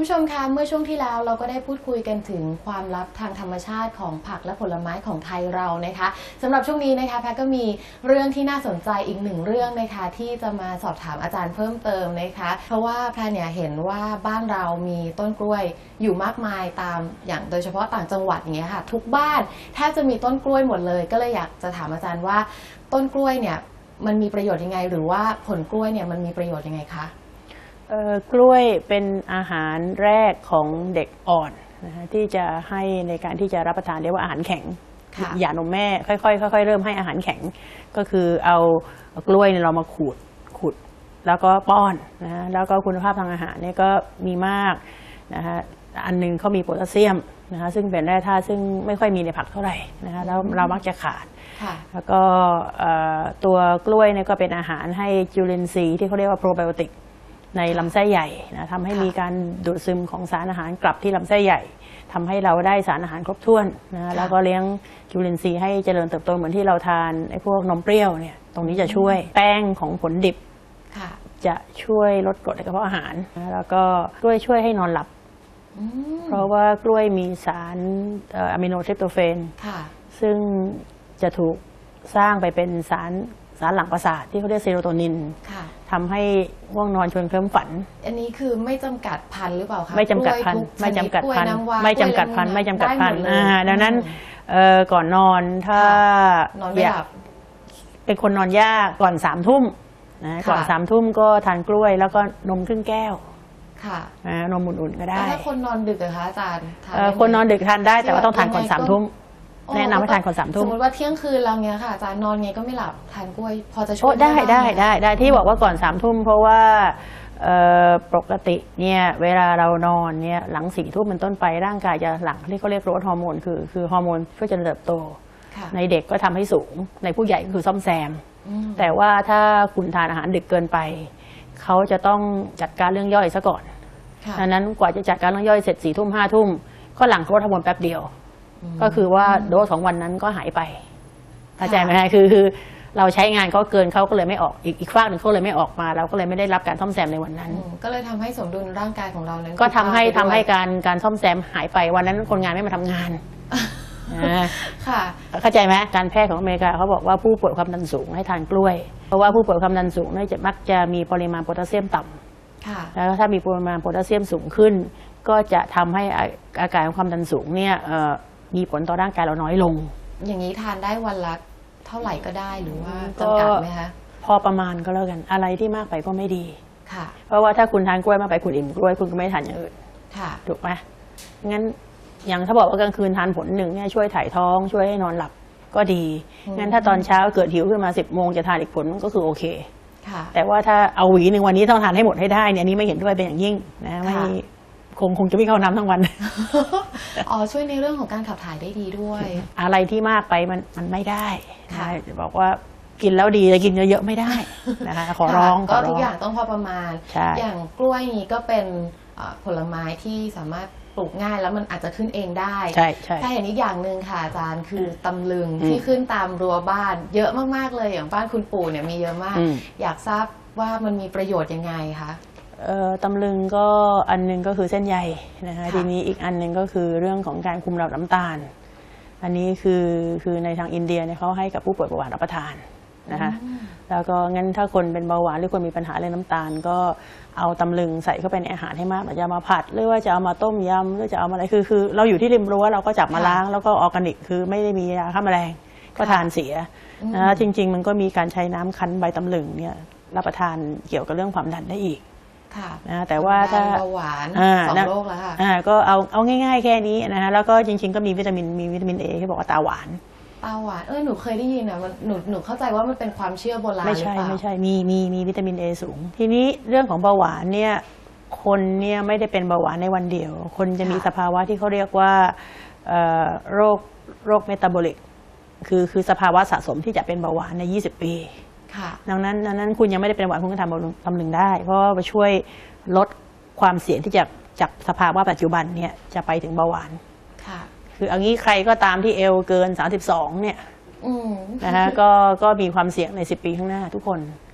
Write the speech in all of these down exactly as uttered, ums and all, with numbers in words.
ผู้ชมคะเมื่อช่วงที่แล้วเราก็ได้พูดคุยกันถึงความลับทางธรรมชาติของผักและผลไม้ของไทยเรานะคะสำหรับช่วงนี้นะคะแพทก็มีเรื่องที่น่าสนใจอีกหนึ่งเรื่องนะคะที่จะมาสอบถามอาจารย์เพิ่มเติมนะคะเพราะว่าแพทเนี่ยเห็นว่าบ้านเรามีต้นกล้วยอยู่มากมายตามอย่างโดยเฉพาะต่างจังหวัดอย่างเงี้ยค่ะทุกบ้านแทบจะมีต้นกล้วยหมดเลยก็เลยอยากจะถามอาจารย์ว่าต้นกล้วยเนี่ยมันมีประโยชน์ยังไงหรือว่าผลกล้วยเนี่ยมันมีประโยชน์ยังไงคะกล้วยเป็นอาหารแรกของเด็กอ่อนนะที่จะให้ในการที่จะรับประทานเรียกว่าอาหารแข็งหย่านมแม่ค่อยๆค่อยๆเริ่มให้อาหารแข็งก็คือเอากล้วยเรามาขูดขูดแล้วก็ป้อนนะแล้วก็คุณภาพทางอาหารเนี่ยก็มีมากนะฮะอันนึงเขามีโพแทสเซียมนะคะซึ่งเป็นแร่ธาตุซึ่งไม่ค่อยมีในผักเท่าไหร่นะคะแล้วเรามักจะขาดแล้วก็ตัวกล้วยเนี่ยก็เป็นอาหารให้จุลินทรีย์ที่เขาเรียกว่าโปรไบโอติกในลำไส้ใหญ่นะทำให้มีการดูดซึมของสารอาหารกลับที่ลำไส้ใหญ่ทำให้เราได้สารอาหารครบถ้วนนะแล้วก็เลี้ยงจุลินทรีย์ให้เจริญเติบโตเหมือนที่เราทานไอ้พวกนมเปรี้ยวเนี่ยตรงนี้จะช่วยแป้งของผลดิบจะช่วยลดกรดในกระเพาะอาหารนะแล้วก็กล้วยช่วยให้นอนหลับเพราะว่ากล้วยมีสารอะมิโนทริปโตเฟนซึ่งจะถูกสร้างไปเป็นสารสารหลั่งประสาทที่เขาเรียกเซโรโทนินทำให้ง่วงนอนชวนเคลิ้มฝันอันนี้คือไม่จำกัดพันธุ์หรือเปล่าคะไม่จำกัดพันธุ์ไม่จำกัดพันธุ์ไม่จำกัดพันธุ์ไม่จำกัดพันธุ์ดังนั้นก่อนนอนถ้าอยากเป็นคนนอนยากก่อนสามทุ่มนะก่อนสามทุ่มก็ทานกล้วยแล้วก็นมครึ่งแก้วค่ะนมอุ่นๆก็ได้ถ้าคนนอนดึกอะคะอาจารย์คนนอนดึกทานได้แต่ว่าต้องทานก่อนสามทุ่มแนะนำให้ทานก่อนสามทุ่มสมมติว่าเที่ยงคืนเราเนี้ยค่ะอาจารย์นอนไงก็ไม่หลับทานกล้วยพอจะช่วยได้ได้ได้ได้ที่บอกว่าก่อนสามทุ่มเพราะว่าปกติเนี่ยเวลาเรานอนเนี่ยหลังสี่ทุ่มเป็นต้นไปร่างกายจะหลั่งที่เขาเรียกโรสฮอร์โมนคือคือฮอร์โมนช่วยเจริญเติบโตในเด็กก็ทำให้สูงในผู้ใหญ่ก็คือซ่อมแซมแต่ว่าถ้าคุณทานอาหารดึกเกินไปเขาจะต้องจัดการเรื่องย่อยซะก่อนดังนั้นกว่าจะจัดการเรื่องย่อยเสร็จสี่ทุ่มห้าทุ่มก็หลั่งโรสฮอร์โมนแป๊บเดียวก็คือว่าโดสสองวันนั้นก็หายไปเข้าใจไหมคะคือคือเราใช้งานเขาเกินเขาก็เลยไม่ออกอีกอีกฝากหนึ่งเขาเลยไม่ออกมาเราก็เลยไม่ได้รับการซ่อมแซมในวันนั้นก็เลยทำให้สมดุลร่างกายของเรานั้นก็ทำให้ทำให้การการซ่อมแซมหายไปวันนั้นคนงานไม่มาทำงานค่ะเข้าใจไหมการแพทย์ของอเมริกาเขาบอกว่าผู้ป่วยความดันสูงให้ทานกล้วยเพราะว่าผู้ป่วยความดันสูงเนี่ยจะมักจะมีปริมาณโพแทสเซียมต่ำแล้วถ้ามีปริมาณโพแทสเซียมสูงขึ้นก็จะทำให้อาการของความดันสูงเนี่ยมีผลต่อร่างกายเราน้อยลงอย่างนี้ทานได้วันละเท่าไหร่ก็ได้หรือว่าจำกัดไหมคะพอประมาณก็แล้วกันอะไรที่มากไปก็ไม่ดีค่ะเพราะว่าถ้าคุณทานกล้วยมากไปคุณอิ่มกล้วยคุณก็ไม่ทานอย่างอื่นค่ะถูกไหมงั้นอย่างถ้าบอกว่ากลางคืนทานผลหนึ่งเนี่ยช่วยถ่ายท้องช่วยให้นอนหลับก็ดีงั้นถ้าตอนเช้าเกิดหิวขึ้นมาสิบโมงจะทานอีกผลก็คือโอเคแต่ว่าถ้าเอาหวีหนึ่งวันนี้ต้องทานให้หมดให้ได้เนี่ยนี้ไม่เห็นด้วยเป็นอย่างยิ่งนะไม่คงคงจะไม่เข้าน้ำทั้งวันอ๋อช่วยในเรื่องของการขับถ่ายได้ดีด้วยอะไรที่มากไปมันมันไม่ได้จะบอกว่ากินแล้วดีจะกินเยอะๆไม่ได้นะคะขอร้องก็ทุกอย่างต้องพอประมาณอย่างกล้วยนี้ก็เป็นผลไม้ที่สามารถปลูกง่ายแล้วมันอาจจะขึ้นเองได้ใช่ใช่แต่อย่างนี้อย่างหนึ่งค่ะอาจารย์คือตำลึงที่ขึ้นตามรั้วบ้านเยอะมากๆเลยอย่างบ้านคุณปู่เนี่ยมีเยอะมากอยากทราบว่ามันมีประโยชน์ยังไงคะตำลึงก็อันนึงก็คือเส้นใยนะคะทีนี้อีกอันนึงก็คือเรื่องของการคุมระดับน้ำตาลอันนี้คือคือในทางอินเดียเนี่ยเขาให้กับผู้ป่วยเบาหวานรับประทานนะคะแล้วก็งั้นถ้าคนเป็นเบาหวานหรือคนมีปัญหาเรื่องน้ำตาลก็เอาตำลึงใส่เข้าไปในอาหารให้มากอาจจะมาผัดหรือว่าจะเอามาต้มยำหรือจะเอามาอะไรคือคือเราอยู่ที่ริมรั้วเราก็จับมาล้างแล้วก็ออร์แกนิกคือไม่ได้มียาฆ่าแมลงก็ทานเสียนะจริงๆมันก็มีการใช้น้ำคั้นใบตำลึงเนี่ยรับประทานเกี่ยวกับเรื่องความดันได้อีกนะแต่ว่าถ้าเบาหวานสองโรคแล้วค่ะก็เอาเอาง่ายๆแค่นี้นะคะแล้วก็จริงๆก็มีวิตามินมีวิตามินเอที่บอกว่าตาหวานตาหวานเออหนูเคยได้ยินนะหนูหนูเข้าใจว่ามันเป็นความเชื่อโบราณไม่ใช่ไม่ใช่มีมีมีวิตามินเอสูงทีนี้เรื่องของเบาหวานเนี่ยคนเนี่ยไม่ได้เป็นเบาหวานในวันเดียวคนจะมีสภาวะที่เขาเรียกว่าโรคโรคเมตาบอลิกคือคือสภาวะสะสมที่จะเป็นเบาหวานในยี่สิบปีดังนั้นดังนั้นคุณยังไม่ได้เป็นเบาหวานคุณก็ทำตำลึงได้เพราะไปช่วยลดความเสี่ยงที่จะจากสภาวะปัจจุบันเนี่ยจะไปถึงเบาหวานคือเอางี้ใครก็ตามที่เอวเกินสามสิบสองเนี่ยนะคะก็ก็มีความเสี่ยงในสิบปีข้างหน้าทุกคน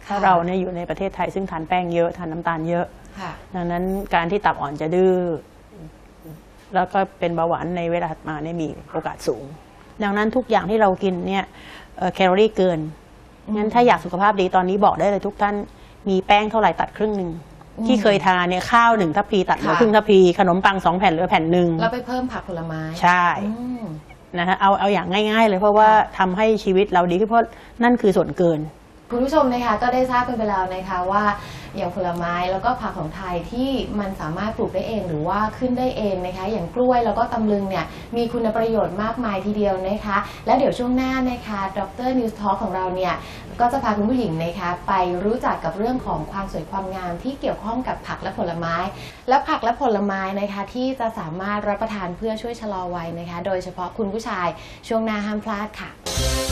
ถ้าเราเนี่ยอยู่ในประเทศไทยซึ่งทานแป้งเยอะทานน้ำตาลเยอะดังนั้นการที่ตับอ่อนจะดื้อแล้วก็เป็นเบาหวานในเวลาถัดมาเนี่ยมีโอกาสสูงดังนั้นทุกอย่างที่เรากินเนี่ยแคลอรี่เกินงั้นถ้าอยากสุขภาพดีตอนนี้บอกได้เลยทุกท่านมีแป้งเท่าไหร่ตัดครึ่งหนึ่งที่เคยทานเนี่ยข้าวหนึ่งทัพพีตัดเหลือครึ่งทัพพีขนมปังสองแผ่นเหลือแผ่นหนึ่งแล้วไปเพิ่มผักผลไม้ใช่นะฮะเอาเอาอย่างง่ายๆเลยเพราะว่าทำให้ชีวิตเราดีขึ้นเพราะนั่นคือส่วนเกินคุณผู้ชมนะคะก็ได้ทราบกันไปแล้วนะคะว่าอย่างผลไม้แล้วก็ผักของไทยที่มันสามารถปลูกได้เองหรือว่าขึ้นได้เองนะคะอย่างกล้วยแล้วก็ตำลึงเนี่ยมีคุณประโยชน์มากมายทีเดียวนะคะและเดี๋ยวช่วงหน้านะคะดรนิวส์ทอล์คของเราเนี่ยก็จะพาคุณผู้หญิงนะคะไปรู้จักกับเรื่องของความสวยความงามที่เกี่ยวข้องกับผักและผลไม้และผักและผลไม้นะคะที่จะสามารถรับประทานเพื่อช่วยชะลอวัยนะคะโดยเฉพาะคุณผู้ชายช่วงหน้าห้ามพลาดค่ะ